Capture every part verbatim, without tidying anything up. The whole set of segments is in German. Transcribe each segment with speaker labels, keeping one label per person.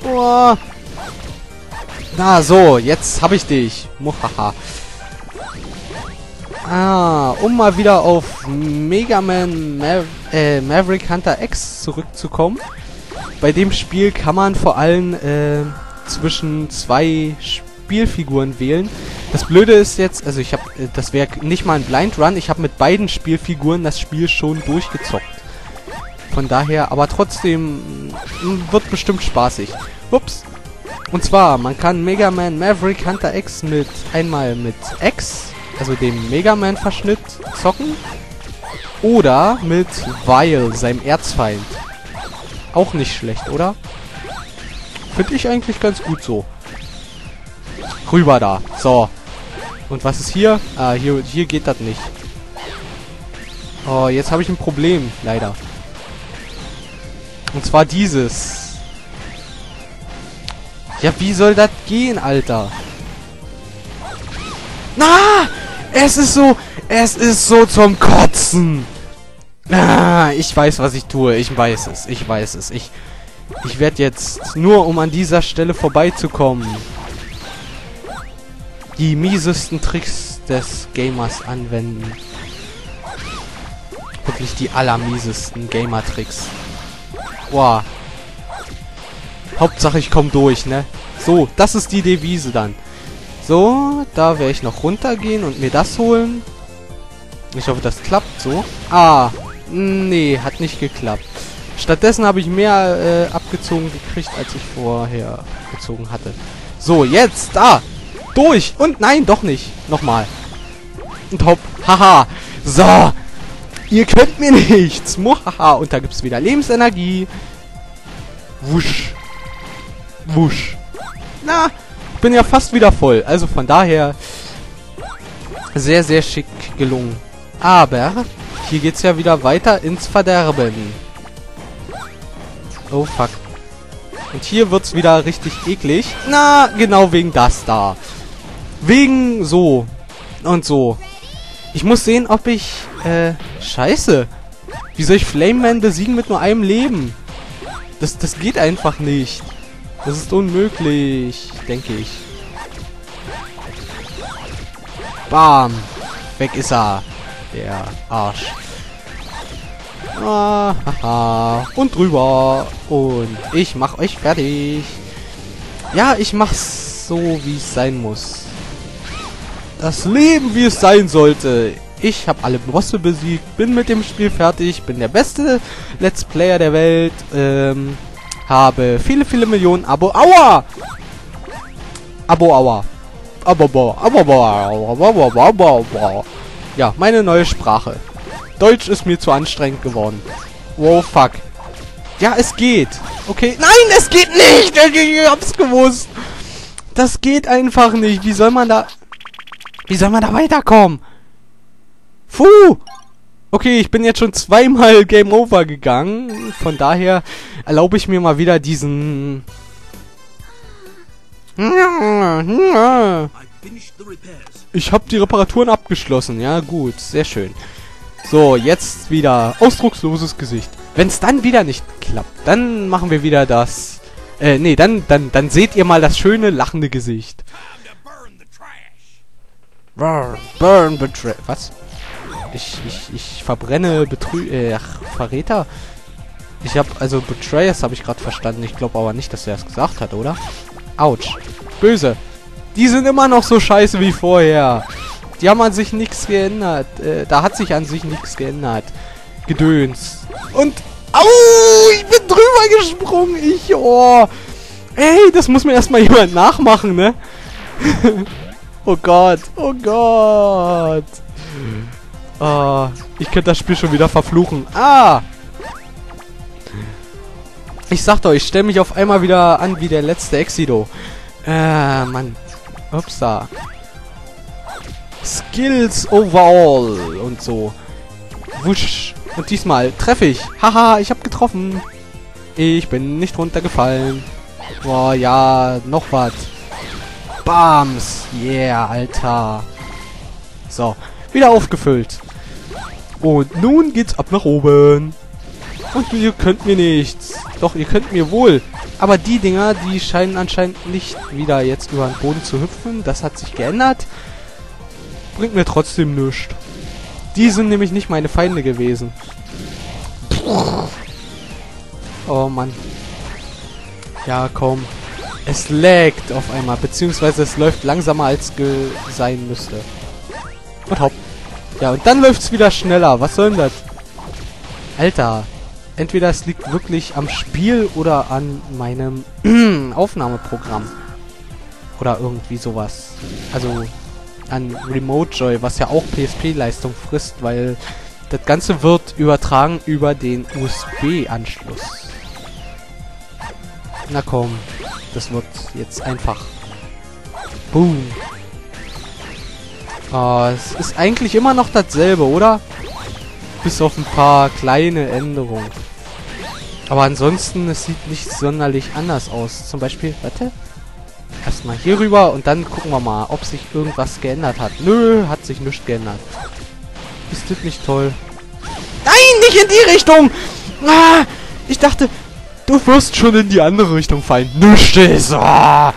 Speaker 1: Oh. Na so, jetzt habe ich dich. Muhaha. Ah, um mal wieder auf Mega Man Mav äh, Maverick Hunter X zurückzukommen. Bei dem Spiel kann man vor allem äh, zwischen zwei Spielfiguren wählen. Das Blöde ist jetzt, also ich habe, äh, das wäre nicht mal ein Blind Run, ich habe mit beiden Spielfiguren das Spiel schon durchgezockt. Von daher, aber trotzdem mh, wird bestimmt spaßig. Ups. Und zwar, man kann Mega Man Maverick Hunter X mit einmal mit X, also dem Mega Man Verschnitt, zocken. Oder mit Vile, seinem Erzfeind. Auch nicht schlecht, oder? Finde ich eigentlich ganz gut so. Rüber da. So. Und was ist hier? Ah, hier, hier geht das nicht. Oh, jetzt habe ich ein Problem, leider. Und zwar dieses. Ja, wie soll das gehen, Alter? Na! Es ist so... Es ist so zum Kotzen! Ah, ich weiß, was ich tue. Ich weiß es. Ich weiß es. Ich... Ich werde jetzt, nur um an dieser Stelle vorbeizukommen, die miesesten Tricks des Gamers anwenden. Wirklich die allermiesesten Gamer-Tricks. Boah. Hauptsache ich komme durch, ne? So, das ist die Devise dann. So, da werde ich noch runtergehen und mir das holen. Ich hoffe, das klappt so. Ah, nee, hat nicht geklappt. Stattdessen habe ich mehr äh, abgezogen gekriegt, als ich vorher gezogen hatte. So, jetzt, da! Durch! Und nein, doch nicht. Nochmal. Und hopp. Haha. So. Ihr könnt mir nichts. Muhaha. Und da gibt es wieder Lebensenergie. Wusch. Wusch. Na, bin ja fast wieder voll. Also von daher sehr, sehr schick gelungen. Aber hier geht's ja wieder weiter ins Verderben. Oh, fuck. Und hier wird's wieder richtig eklig. Na, genau wegen das da. Wegen so. Und so. Ich muss sehen, ob ich... Äh, scheiße. Wie soll ich Flame Man besiegen mit nur einem Leben? Das, das geht einfach nicht. Das ist unmöglich, denke ich. Bam. Weg ist er. Der Arsch. Ah, haha. Und drüber. Und ich mach euch fertig. Ja, ich mach's so, wie es sein muss. Das Leben, wie es sein sollte. Ich habe alle Bosse besiegt, bin mit dem Spiel fertig, bin der beste Let's Player der Welt, ähm, habe viele, viele Millionen Abo... Aua! Abo, aua. Abo, abo, abo, abo, abo, abo, abo. Ja, meine neue Sprache. Deutsch ist mir zu anstrengend geworden. Wow, fuck. Ja, es geht. Okay. Nein, es geht nicht! Ich hab's gewusst. Das geht einfach nicht. Wie soll man da... Wie soll man da weiterkommen? Puh! Okay, ich bin jetzt schon zweimal Game Over gegangen. Von daher erlaube ich mir mal wieder diesen... Ich habe die Reparaturen abgeschlossen. Ja, gut. Sehr schön. So, jetzt wieder ausdrucksloses Gesicht. Wenn es dann wieder nicht klappt, dann machen wir wieder das... Äh, nee, dann, dann, dann seht ihr mal das schöne, lachende Gesicht. Burn, burn, betray... Was? Ich, ich, ich verbrenne Betrü... Äh, ach, Verräter? Ich hab, also Betrayers habe ich gerade verstanden. Ich glaube aber nicht, dass er es gesagt hat, oder? Autsch. Böse. Die sind immer noch so scheiße wie vorher. Die haben an sich nichts geändert. Äh, da hat sich an sich nichts geändert. Gedöns. Und... Au! Ich bin drüber gesprungen. Ich... Oh. Ey, das muss mir erstmal jemand nachmachen, ne? Oh Gott. Oh Gott. Oh, ich könnte das Spiel schon wieder verfluchen. Ah! Ich sagte euch, ich stelle mich auf einmal wieder an wie der letzte Exido. Äh, Mann. Upsa. Skills overall und so. Wusch. Und diesmal treffe ich. Haha, ich habe getroffen. Ich bin nicht runtergefallen. Boah, ja, noch was. Bams. Yeah, Alter. So, wieder aufgefüllt. Und nun geht's ab nach oben. Und ihr könnt mir nichts. Doch, ihr könnt mir wohl. Aber die Dinger, die scheinen anscheinend nicht wieder jetzt über den Boden zu hüpfen. Das hat sich geändert. Bringt mir trotzdem nichts. Die sind nämlich nicht meine Feinde gewesen. Oh Mann. Ja, komm. Es laggt auf einmal. Beziehungsweise es läuft langsamer als ge sein müsste. Und hopp. Ja, und dann läuft es wieder schneller. Was soll denn das? Alter. Entweder es liegt wirklich am Spiel oder an meinem Aufnahmeprogramm. Oder irgendwie sowas. Also an Remote Joy, was ja auch P S P-Leistung frisst, weil das Ganze wird übertragen über den U S B-Anschluss. Na komm, das wird jetzt einfach. Boom. Oh, es ist eigentlich immer noch dasselbe, oder? Bis auf ein paar kleine Änderungen. Aber ansonsten, es sieht nicht sonderlich anders aus. Zum Beispiel, warte. Erstmal hier rüber und dann gucken wir mal, ob sich irgendwas geändert hat. Nö, hat sich nichts geändert. Ist das nicht toll? Nein, nicht in die Richtung! Ah, ich dachte, du wirst schon in die andere Richtung fallen. Nichts! Ah.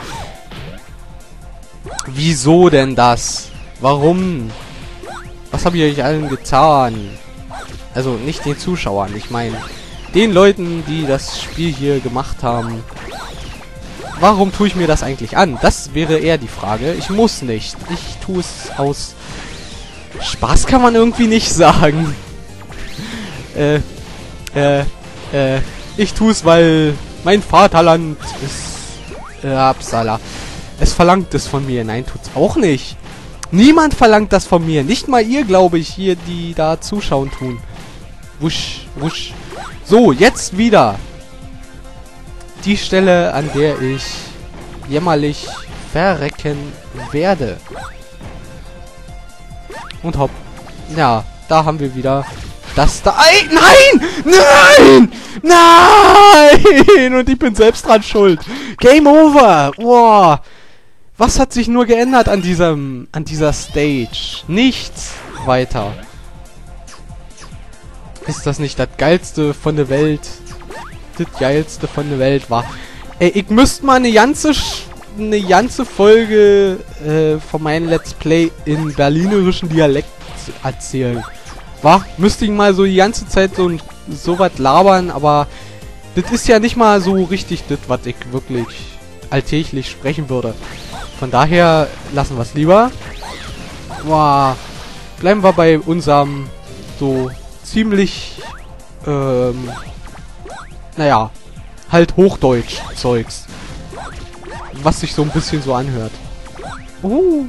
Speaker 1: Wieso denn das? Warum? Was habe ich euch allen getan? Also nicht den Zuschauern, ich meine den Leuten, die das Spiel hier gemacht haben. Warum tue ich mir das eigentlich an? Das wäre eher die Frage. Ich muss nicht. Ich tue es aus Spaß, kann man irgendwie nicht sagen. äh, äh, äh, ich tue es, weil mein Vaterland ist äh, Absala. Es verlangt es von mir. Nein, tut's auch nicht. Niemand verlangt das von mir. Nicht mal ihr, glaube ich, hier, die da zuschauen tun. Wusch, wusch. So, jetzt wieder. Die Stelle, an der ich jämmerlich verrecken werde. Und hopp. Ja, da haben wir wieder das da. Ei, nein! Nein! Nein! Und ich bin selbst dran schuld. Game over! Wow. Was hat sich nur geändert an diesem, an dieser Stage? Nichts weiter. Ist das nicht das Geilste von der Welt? Das Geilste von der Welt war. Ey, ich müsste mal eine ganze, eine ganze Folge äh, von meinem Let's Play in berlinerischen Dialekt erzählen. War? Müsste ich mal so die ganze Zeit so, so was labern, aber das ist ja nicht mal so richtig das, was ich wirklich alltäglich sprechen würde. Von daher lassen wir es lieber. Wow. Bleiben wir bei unserem so ziemlich, ähm, naja, halt Hochdeutsch-Zeugs. Was sich so ein bisschen so anhört. Uh.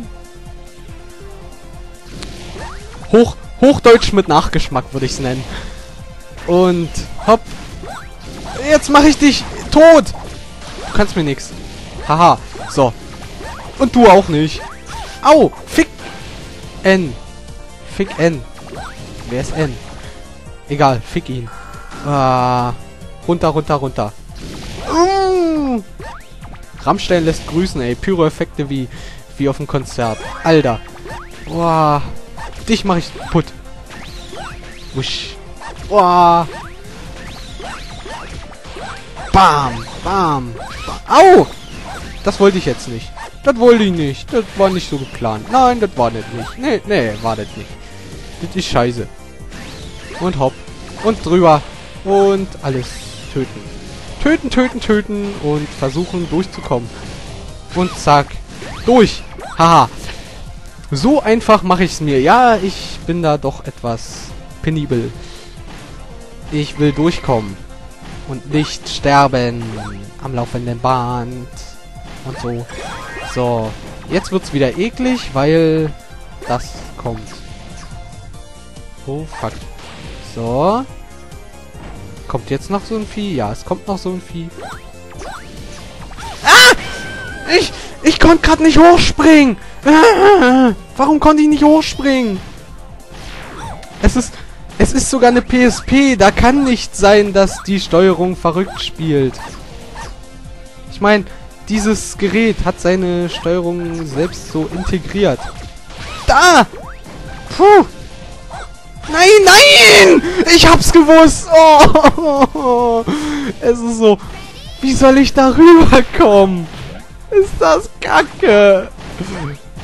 Speaker 1: Hoch, Hochdeutsch mit Nachgeschmack würde ich es nennen. Und hopp. Jetzt mache ich dich tot. Du kannst mir nichts. Haha. So. Und du auch nicht. Au. Fick. N. Fick N. Wer ist N? Egal. Fick ihn. Ah. Runter, runter, runter. Uh. Rammstein lässt grüßen, ey. Pyro-Effekte wie, wie auf dem Konzert. Alter. Wow. Dich mache ich putt. Wusch. Wow. Bam. Bam. Bam. Au! Das wollte ich jetzt nicht. Das wollte ich nicht. Das war nicht so geplant. Nein, das war das nicht. Nee, nee, war das nicht. Das ist scheiße. Und hopp. Und drüber. Und alles töten. Töten, töten, töten. Und versuchen durchzukommen. Und zack. Durch. Haha. So einfach mache ich es mir. Ja, ich bin da doch etwas penibel. Ich will durchkommen. Und nicht sterben. Am laufenden Band. Und so. So. Jetzt wird's wieder eklig, weil das kommt. Oh, fuck. So. Kommt jetzt noch so ein Vieh? Ja, es kommt noch so ein Vieh. Ah! Ich, ich konnte gerade nicht hochspringen. Ah, warum konnte ich nicht hochspringen? Es ist, es ist sogar eine P S P. Da kann nicht sein, dass die Steuerung verrückt spielt. Ich meine, dieses Gerät hat seine Steuerung selbst so integriert. Da! Puh! Nein, nein! Ich hab's gewusst! Oh, es ist so Wie soll ich da rüberkommen? Ist das kacke?